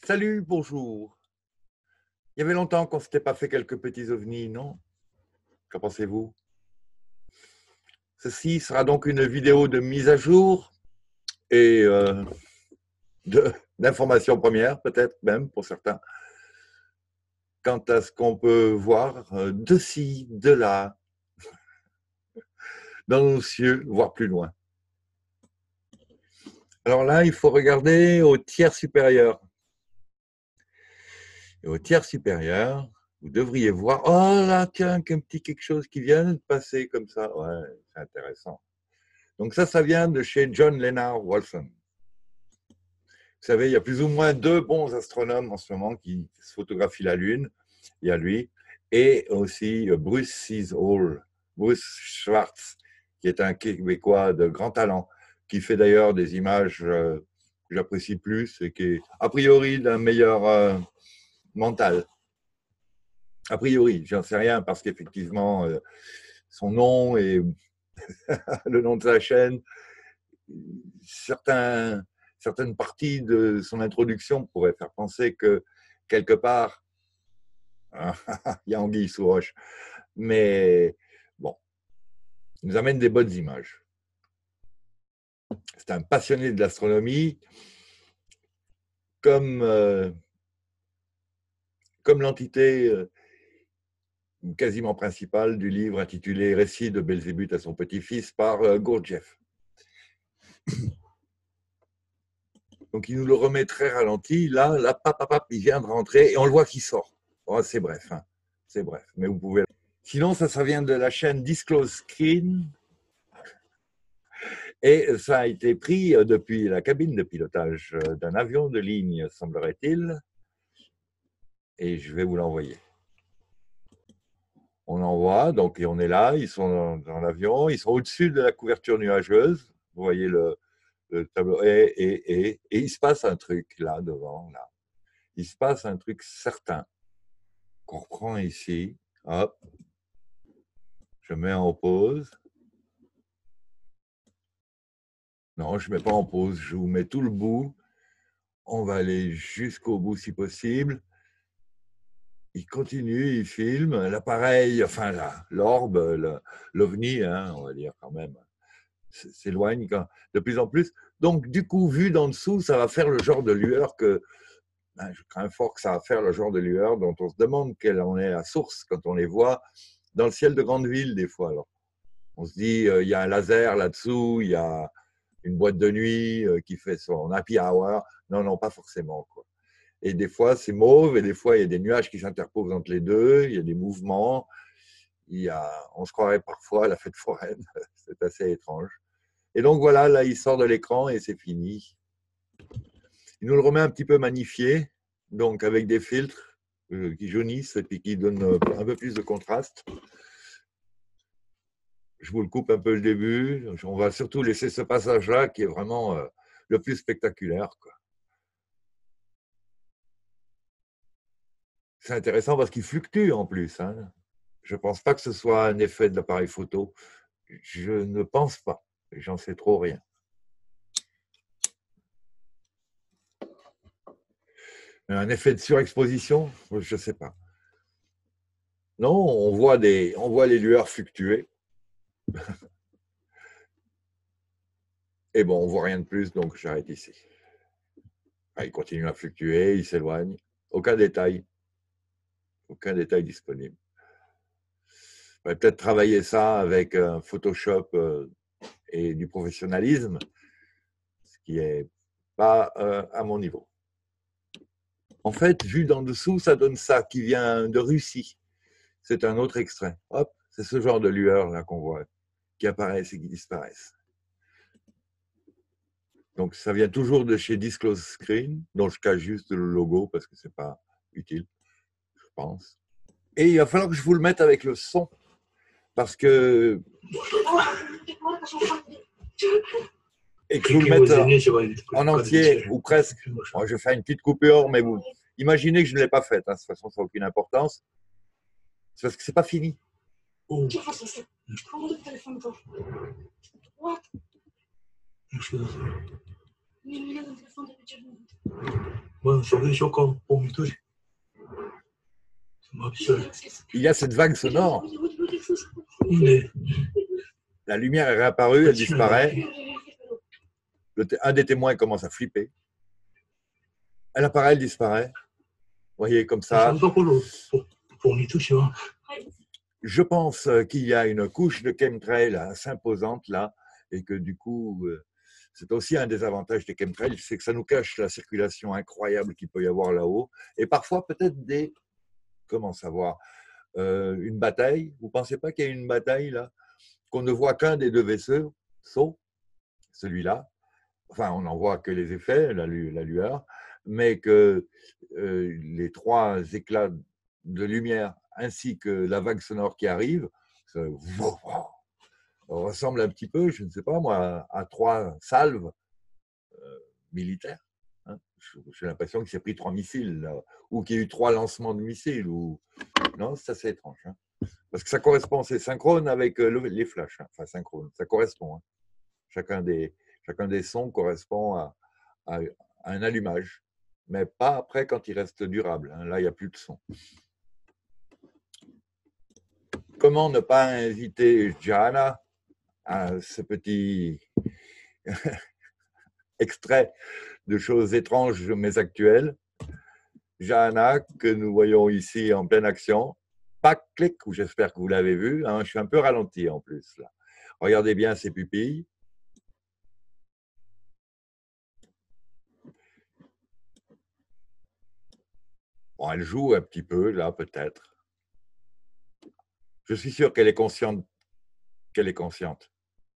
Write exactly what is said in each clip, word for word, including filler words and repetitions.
Salut, bonjour. Il y avait longtemps qu'on ne s'était pas fait quelques petits ovnis, non? Qu'en pensez-vous? Ceci sera donc une vidéo de mise à jour et euh, d'informations premières, peut-être même pour certains, quant à ce qu'on peut voir euh, de ci, de là, dans nos cieux, voire plus loin. Alors là, il faut regarder au tiers supérieur. Et au tiers supérieur, vous devriez voir, oh là, tiens, qu'un petit quelque chose qui vient de passer comme ça. Ouais, c'est intéressant. Donc ça, ça vient de chez John Lennard Wolfson. Vous savez, il y a plus ou moins deux bons astronomes en ce moment qui se photographient la Lune. Il y a lui et aussi Bruce Seashall, Bruce Schwartz, qui est un Québécois de grand talent, qui fait d'ailleurs des images euh, que j'apprécie plus et qui est a priori d'un meilleur euh, mental. A priori, j'en sais rien parce qu'effectivement, euh, son nom et le nom de sa chaîne, certains, certaines parties de son introduction pourraient faire penser que quelque part, il y a anguille sous roche. Mais bon, il nous amène des bonnes images. C'est un passionné de l'astronomie, comme, euh, comme l'entité euh, quasiment principale du livre intitulé Récit de Belzébuth à son petit-fils par euh, Gurdjieff. Donc il nous le remet très ralenti. Là, là, pap, pap, pap, il vient de rentrer et on le voit qu'il sort. Oh, c'est bref, hein. C'est bref, mais vous pouvez. Sinon, ça, ça vient de la chaîne Disclose Screen. Et ça a été pris depuis la cabine de pilotage d'un avion de ligne, semblerait-il. Et je vais vous l'envoyer. On envoie, donc et on est là, ils sont dans, dans l'avion, ils sont au-dessus de la couverture nuageuse. Vous voyez le, le tableau. Et, et, et, et il se passe un truc là, devant, là. Il se passe un truc certain qu'on reprend ici. Hop. Je mets en pause. Non, je ne mets pas en pause, je vous mets tout le bout. On va aller jusqu'au bout si possible. Il continue, il filme. L'appareil, enfin l'orbe, l'ovni, hein, on va dire quand même, s'éloigne de plus en plus. Donc, du coup, vu d'en dessous, ça va faire le genre de lueur que, ben, je crains fort que ça va faire le genre de lueur dont on se demande quelle en est la source quand on les voit dans le ciel de grande ville, des fois. Alors, on se dit, euh, il y a un laser là-dessous, il y a une boîte de nuit euh, qui fait son happy hour. Non, non, pas forcément, quoi. Et des fois, c'est mauve, et des fois, il y a des nuages qui s'interposent entre les deux, il y a des mouvements. Il y a, on se croirait parfois à la fête foraine. C'est assez étrange. Et donc, voilà, là, il sort de l'écran et c'est fini. Il nous le remet un petit peu magnifié, donc avec des filtres euh, qui jaunissent et puis qui donnent un peu plus de contraste. Je vous le coupe un peu le début. On va surtout laisser ce passage-là qui est vraiment euh, le plus spectaculaire, quoi. C'est intéressant parce qu'il fluctue en plus, hein. Je ne pense pas que ce soit un effet de l'appareil photo. Je ne pense pas. J'en sais trop rien. Un effet de surexposition, je ne sais pas. Non, on voit, des, on voit les lueurs fluctuer. Et bon, on ne voit rien de plus, donc j'arrête ici. Ah, il continue à fluctuer, il s'éloigne. Aucun détail. Aucun détail disponible. On va peut-être travailler ça avec un Photoshop et du professionnalisme, ce qui n'est pas euh, à mon niveau. En fait, vu d'en dessous, ça donne ça, qui vient de Russie. C'est un autre extrait. Hop, c'est ce genre de lueur là qu'on voit, qui apparaissent et qui disparaissent. Donc, ça vient toujours de chez Disclose Screen, dont je cache juste le logo parce que ce n'est pas utile, je pense. Et il va falloir que je vous le mette avec le son, parce que... Et que je vous le mette en entier, ou presque. Moi, je fais une petite coupure, mais vous imaginez que je ne l'ai pas faite. Hein. De toute façon, ça n'a aucune importance. C'est parce que ce n'est pas fini. Oh. Il y a cette vague sonore. La lumière est réapparue, elle disparaît. Le un des témoins commence à flipper. Elle apparaît, elle disparaît. Vous voyez, comme ça. Je pense qu'il y a une couche de chemtrail s'imposante là, et que du coup, c'est aussi un des avantages des chemtrails, c'est que ça nous cache la circulation incroyable qu'il peut y avoir là-haut, et parfois peut-être des, comment savoir, euh, une bataille. Vous ne pensez pas qu'il y a une bataille là, qu'on ne voit qu'un des deux vaisseaux, celui-là, enfin on n'en voit que les effets, la, la lueur, mais que euh, les trois éclats de lumière ainsi que la vague sonore qui arrive, ça, ressemble un petit peu, je ne sais pas moi, à, à trois salves euh, militaires. Hein. J'ai l'impression qu'il s'est pris trois missiles, là, ou qu'il y a eu trois lancements de missiles. Ou... Non, c'est assez étrange. Hein. Parce que ça correspond, c'est synchrone avec le, les flashs. Hein. Enfin, synchrone, ça correspond. Hein. Chacun, des, chacun des sons correspond à, à, à un allumage. Mais pas après quand il reste durable. Hein. Là, il n'y a plus de son. Comment ne pas inviter Jana à ce petit extrait de choses étranges mais actuelles. Jana, que nous voyons ici en pleine action. Pas clic, j'espère que vous l'avez vu. Hein, je suis un peu ralenti en plus. Là. Regardez bien ses pupilles. Bon, elle joue un petit peu, là, peut-être. Je suis sûr qu'elle est consciente qu'elle est consciente.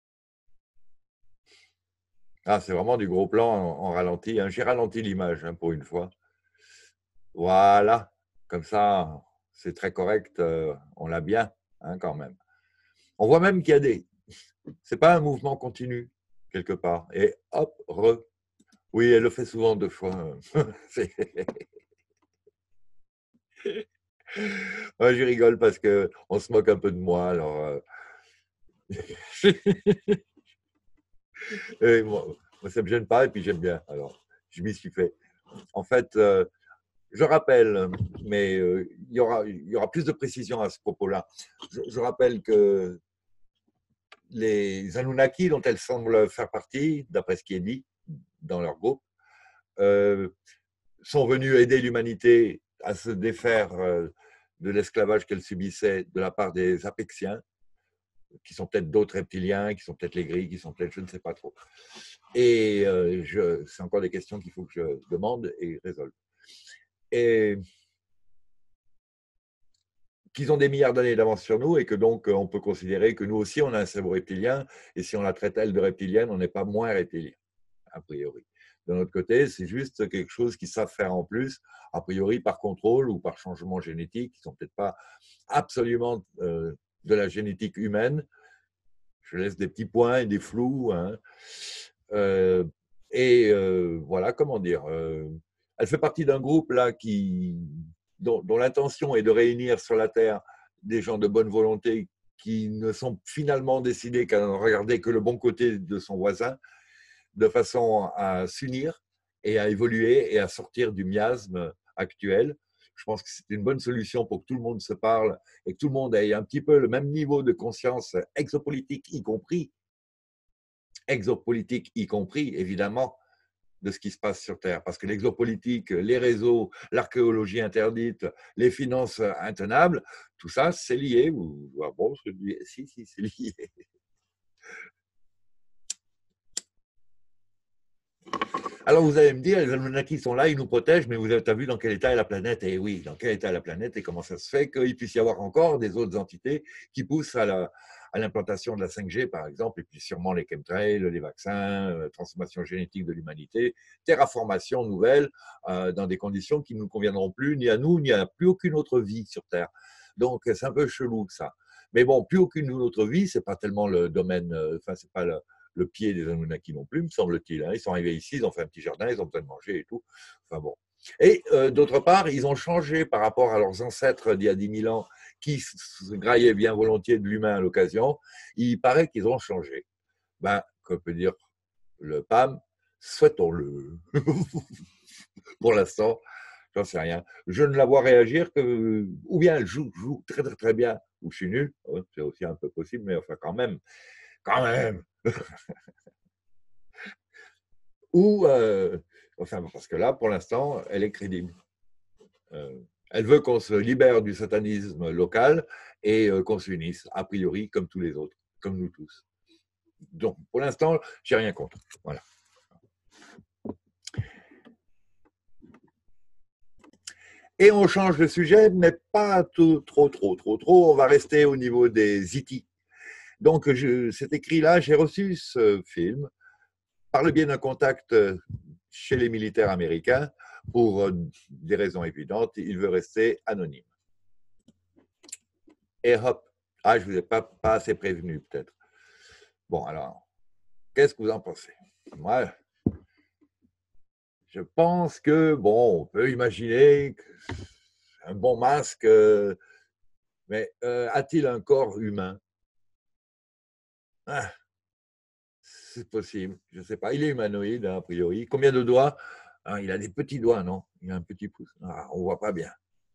Ah, c'est vraiment du gros plan en, en ralenti. Hein. J'ai ralenti l'image hein, pour une fois. Voilà, comme ça, c'est très correct. Euh, on l'a bien, hein, quand même. On voit même qu'il y a des... C'est pas un mouvement continu, quelque part. Et hop, re. Oui, elle le fait souvent deux fois. Ouais, je rigole parce qu'on se moque un peu de moi. Alors, euh... et moi, moi, ça ne me gêne pas et puis j'aime bien. Alors, je m'y suis fait. En fait, euh, je rappelle, mais euh, il, y aura, il y aura plus de précision à ce propos-là. Je, je rappelle que les Anunnaki, dont elles semblent faire partie, d'après ce qui est dit dans leur groupe, euh, sont venus aider l'humanité à se défaire euh, de l'esclavage qu'elle subissait de la part des Apexiens, qui sont peut-être d'autres reptiliens, qui sont peut-être les gris, qui sont peut-être, je ne sais pas trop. Et euh, je, c'est encore des questions qu'il faut que je demande et résolve. Et qu'ils ont des milliards d'années d'avance sur nous et que donc on peut considérer que nous aussi on a un cerveau reptilien et si on la traite elle de reptilienne, on n'est pas moins reptilien, a priori. De notre côté, c'est juste quelque chose qu'ils savent faire en plus, a priori par contrôle ou par changement génétique, qui ne sont peut-être pas absolument euh, de la génétique humaine. Je laisse des petits points et des flous. Hein. Euh, et euh, voilà, comment dire. Euh, elle fait partie d'un groupe là qui, dont, dont l'intention est de réunir sur la Terre des gens de bonne volonté qui ne sont finalement décidés qu'à ne regarder que le bon côté de son voisin, de façon à s'unir et à évoluer et à sortir du miasme actuel. Je pense que c'est une bonne solution pour que tout le monde se parle et que tout le monde ait un petit peu le même niveau de conscience exopolitique, y compris, exopolitique y compris, évidemment, de ce qui se passe sur Terre. Parce que l'exopolitique, les réseaux, l'archéologie interdite, les finances intenables, tout ça, c'est lié. Ah bon, si, si, c'est lié. Alors vous allez me dire, les Anunnaki sont là, ils nous protègent, mais vous avez vu dans quel état est la planète? Et oui, dans quel état est la planète et comment ça se fait qu'il puisse y avoir encore des autres entités qui poussent à la, à l'implantation de la cinq G, par exemple, et puis sûrement les chemtrails, les vaccins, la transformation génétique de l'humanité, terraformation nouvelle, euh, dans des conditions qui ne nous conviendront plus, ni à nous, ni à plus aucune autre vie sur Terre. Donc c'est un peu chelou ça. Mais bon, plus aucune autre vie, c'est pas tellement le domaine, enfin c'est pas le, le pied des Anunnaki non plus, me semble-t-il. Hein. Ils sont arrivés ici, ils ont fait un petit jardin, ils ont besoin de manger et tout. Enfin bon. Et euh, d'autre part, ils ont changé par rapport à leurs ancêtres d'il y a dix mille ans, qui se graillaient bien volontiers de l'humain à l'occasion. Il paraît qu'ils ont changé. Ben, que peut dire le P A M? souhaitons-le. Pour l'instant, j'en sais rien. Je ne la vois réagir que, ou bien elle joue, joue très très très bien, ou je suis nul, c'est aussi un peu possible, mais enfin quand même, quand même. Ou, euh, enfin parce que là, pour l'instant, elle est crédible. Euh, elle veut qu'on se libère du satanisme local et euh, qu'on s'unisse, a priori, comme tous les autres, comme nous tous. Donc, pour l'instant, j'ai rien contre. Voilà. Et on change de sujet, mais pas tout, trop, trop, trop, trop. On va rester au niveau des I T. Donc, je, cet écrit-là, j'ai reçu ce film par le biais d'un contact chez les militaires américains pour des raisons évidentes. Il veut rester anonyme. Et hop, ah, je ne vous ai pas, pas assez prévenu, peut-être. Bon, alors, qu'est-ce que vous en pensez? Moi, je pense que, bon, on peut imaginer un bon masque, mais euh, a-t-il un corps humain? Ah, c'est possible, je ne sais pas. Il est humanoïde, hein, a priori. Combien de doigts? Ah, il a des petits doigts, non? Il a un petit pouce. Ah, on ne voit pas bien.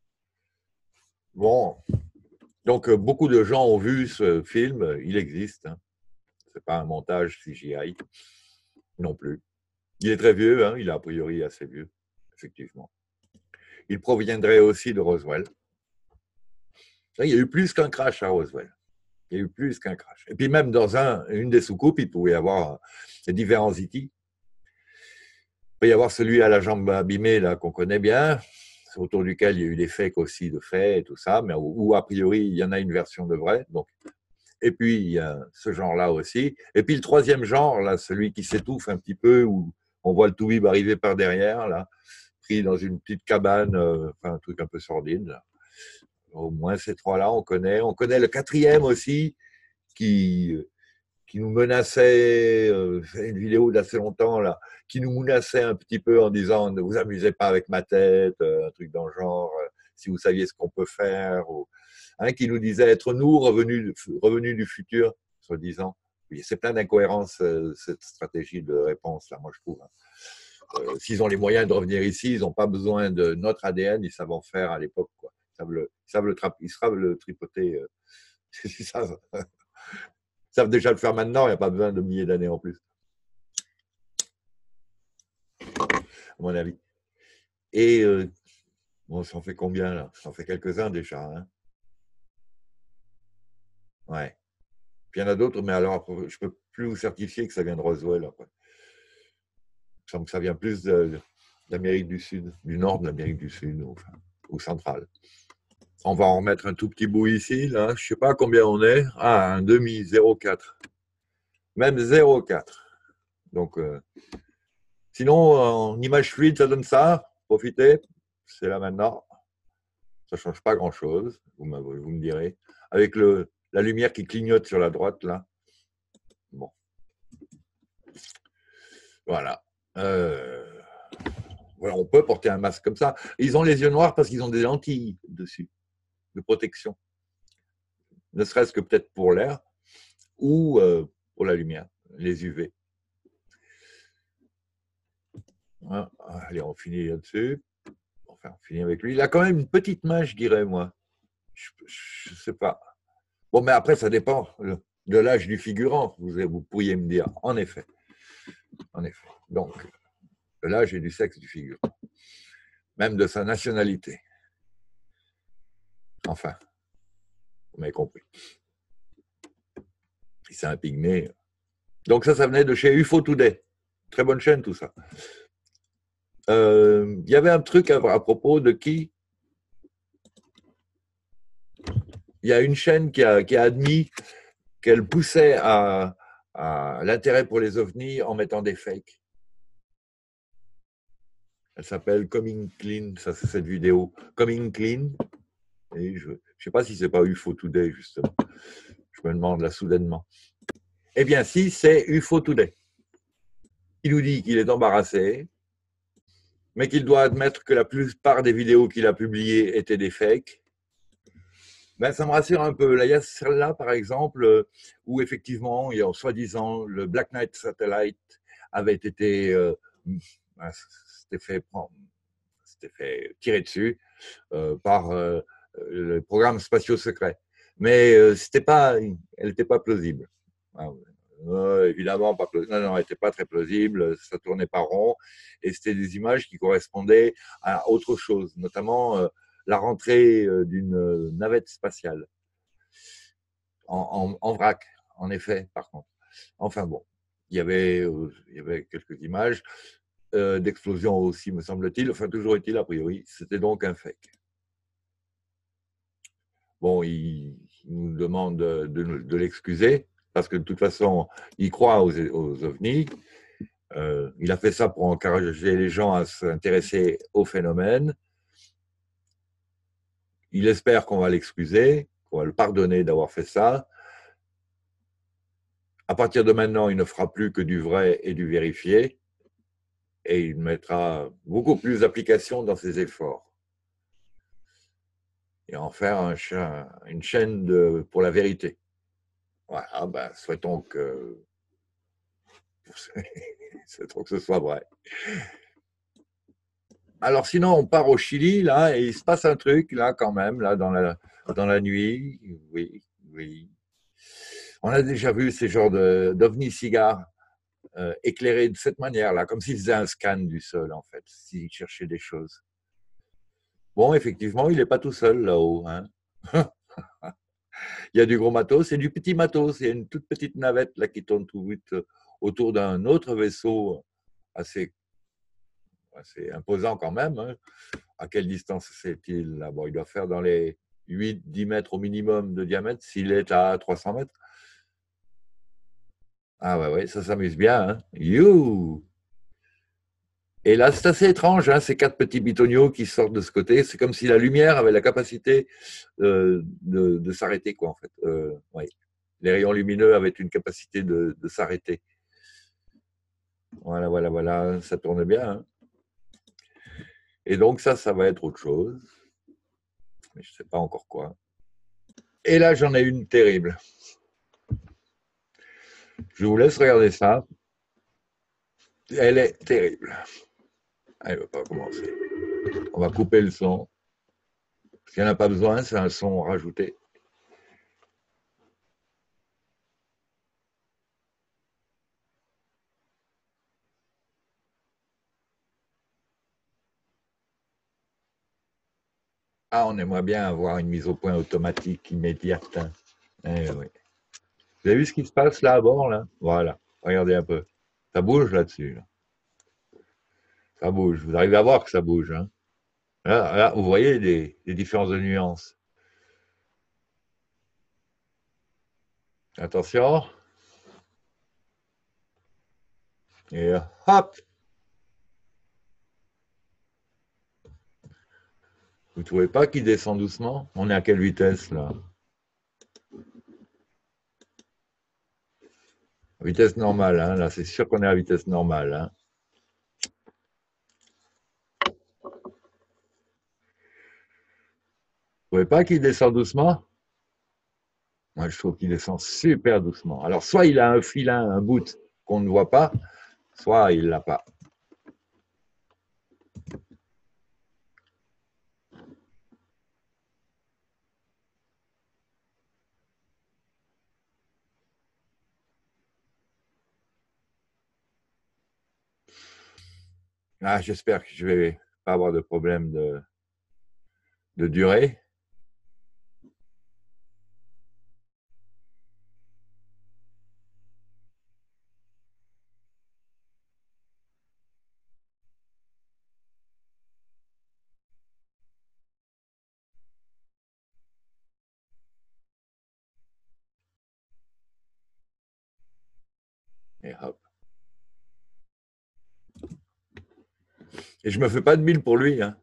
Bon, donc beaucoup de gens ont vu ce film. Il existe. Hein. Ce n'est pas un montage C G I non plus. Il est très vieux, hein, il est a priori assez vieux, effectivement. Il proviendrait aussi de Roswell. Il y a eu plus qu'un crash à Roswell. Il y a eu plus qu'un crash. Et puis même dans un, une des soucoupes, il pouvait y avoir différents I T. Il peut y avoir celui à la jambe abîmée là qu'on connaît bien, autour duquel il y a eu des fakes aussi de faits et tout ça, mais où a priori il y en a une version de vrai. Donc, et puis il y a ce genre-là aussi. Et puis le troisième genre, là, celui qui s'étouffe un petit peu, où on voit le toubib arriver par derrière, là, pris dans une petite cabane, euh, enfin un truc un peu sordide. Là. Au moins ces trois-là, on connaît. On connaît le quatrième aussi, qui, qui nous menaçait, euh, une vidéo d'assez longtemps, là, qui nous menaçait un petit peu en disant ne vous amusez pas avec ma tête, euh, un truc dans le genre, euh, si vous saviez ce qu'on peut faire, ou, hein, qui nous disait être nous revenus, revenus du futur, soi-disant. C'est plein d'incohérences, euh, cette stratégie de réponse, là, moi je trouve. Hein. Euh, s'ils ont les moyens de revenir ici, ils n'ont pas besoin de notre A D N, ils savent en faire à l'époque. Quoi. Ils, savent le, ils, savent le tra- ils savent le tripoter. Euh, ils, savent, ils savent déjà le faire maintenant, il n'y a pas besoin de milliers d'années en plus. À mon avis. Et euh, bon, ça en fait combien là? Ça en fait quelques-uns déjà. Hein ouais. Puis il y en a d'autres, mais alors je ne peux plus vous certifier que ça vient de Roswell. Après. Il semble que ça vient plus de, d'Amérique du Sud, du nord de l'Amérique du Sud, enfin, ou centrale. On va en remettre un tout petit bout ici, là. Je ne sais pas combien on est. Ah, un demi, zéro virgule quatre. Même zéro virgule quatre. Donc, euh, sinon, en image fluide, ça donne ça. Profitez. C'est là maintenant. Ça ne change pas grand-chose, vous, vous me direz. Avec le, la lumière qui clignote sur la droite, là. Bon. Voilà. Euh, voilà. On peut porter un masque comme ça. Ils ont les yeux noirs parce qu'ils ont des lentilles dessus, de protection. Ne serait-ce que peut-être pour l'air ou euh, pour la lumière, les U V. Voilà. Allez, on finit là-dessus. Enfin, on finit avec lui. Il a quand même une petite main, je dirais, moi. Je ne sais pas. Bon, mais après, ça dépend de l'âge du figurant, vous, vous pourriez me dire. En effet. En effet. Donc, de l'âge et du sexe du figurant. Même de sa nationalité. Enfin, vous m'avez compris. Si c'est un pygmée. Donc ça, ça venait de chez U F O Today. Très bonne chaîne, tout ça. Il euh, y avait un truc à, à propos de qui il y a une chaîne qui a, qui a admis qu'elle poussait à, à l'intérêt pour les ovnis en mettant des fakes. Elle s'appelle Coming Clean, ça c'est cette vidéo. Coming Clean. Et je ne sais pas si c'est pas U F O Today, justement. Je me demande là soudainement. Eh bien, si, c'est U F O Today. Il nous dit qu'il est embarrassé, mais qu'il doit admettre que la plupart des vidéos qu'il a publiées étaient des fakes. Ben, ça me rassure un peu. Là, il y a celle-là, par exemple, où effectivement, il y a soi-disant le Black Knight Satellite avait été, euh, s'était fait prendre, s'était fait tirer dessus euh, par euh, le programme spatiaux secret. Mais euh, c'était pas, elle n'était pas plausible. Ah, euh, évidemment, pas plausible. Non, non, elle n'était pas très plausible. Ça tournait pas rond, et c'était des images qui correspondaient à autre chose, notamment euh, la rentrée euh, d'une navette spatiale en, en, en vrac, en effet, par contre. Enfin bon, il y avait, euh, il y avait quelques images euh, d'explosion aussi, me semble-t-il. Enfin, toujours est-il, a priori, c'était donc un fake. Bon, il, il nous demande de, de, de l'excuser, parce que de toute façon, il croit aux, aux ovnis. Euh, il a fait ça pour encourager les gens à s'intéresser au phénomène. Il espère qu'on va l'excuser, qu'on va le pardonner d'avoir fait ça. À partir de maintenant, il ne fera plus que du vrai et du vérifié, et il mettra beaucoup plus d'application dans ses efforts. Et en faire un, une chaîne de, pour la vérité. Voilà, ben, souhaitons que, souhaitons que ce soit vrai. Alors sinon, on part au Chili, là, et il se passe un truc, là, quand même, là, dans la, dans la nuit. Oui, oui. On a déjà vu ces genres d'ovnis-cigares euh, éclairés de cette manière-là, comme s'ils faisaient un scan du sol, en fait, s'ils cherchaient des choses. Bon, effectivement, il n'est pas tout seul là-haut. Hein. Il y a du gros matos et du petit matos. Il y a une toute petite navette là qui tourne tout vite autour d'un autre vaisseau assez, assez imposant quand même. Hein. À quelle distance c'est-il là? Bon, il doit faire dans les huit dix mètres au minimum de diamètre s'il est à trois cents mètres. Ah ouais, ouais, ça s'amuse bien. Hein. You! Et là, c'est assez étrange, hein, ces quatre petits bitoniaux qui sortent de ce côté. C'est comme si la lumière avait la capacité euh, de, de s'arrêter, quoi, en fait. Euh, ouais. Les rayons lumineux avaient une capacité de, de s'arrêter. Voilà, voilà, voilà, ça tourne bien. Hein. Et donc ça, ça va être autre chose. Mais je ne sais pas encore quoi. Et là, j'en ai une terrible. Je vous laisse regarder ça. Elle est terrible. Elle ne va pas commencer. On va couper le son. Parce qu'il n'y en a pas besoin, c'est un son rajouté. Ah, on aimerait bien avoir une mise au point automatique immédiate. Eh oui. Vous avez vu ce qui se passe là à bord, là? Voilà. Regardez un peu. Ça bouge là-dessus. Là. Ça bouge. Vous arrivez à voir que ça bouge. Hein? Là, là, vous voyez les, les différences de nuances. Attention. Et hop. Vous ne trouvez pas qu'il descend doucement? On est à quelle vitesse là? Vitesse normale, hein? Là, c'est sûr qu'on est à vitesse normale. Hein? Vous ne trouvez pas qu'il descend doucement? Moi, je trouve qu'il descend super doucement. Alors, soit il a un filin, un bout qu'on ne voit pas, soit il ne l'a pas. Ah, j'espère que je ne vais pas avoir de problème de, de durée. Et hop. Et je me fais pas de mille pour lui. Hein.